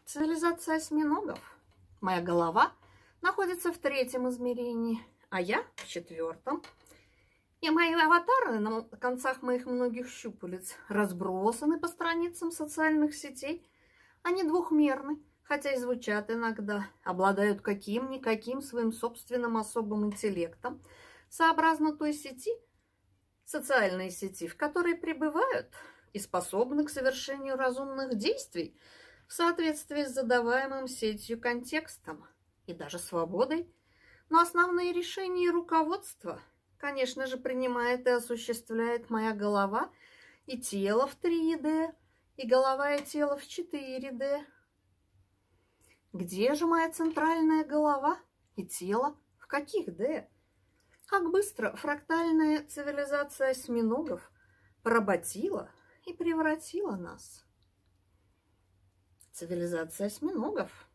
Цивилизация осьминогов. Моя голова находится в третьем измерении, а я в четвертом. И мои аватары на концах моих многих щупалец разбросаны по страницам социальных сетей. Они двухмерны, хотя и звучат иногда, обладают каким-никаким своим собственным особым интеллектом, сообразно той сети, социальной сети, в которой пребывают и способны к совершению разумных действий в соответствии с задаваемым сетью контекстом и даже свободой. Но основные решения и руководство, конечно же, принимает и осуществляет моя голова и тело в 3D, и голова и тело в 4D. Где же моя центральная голова и тело? В каких D? Как быстро фрактальная цивилизация осьминогов поработила и превратила нас. Цивилизация осьминогов.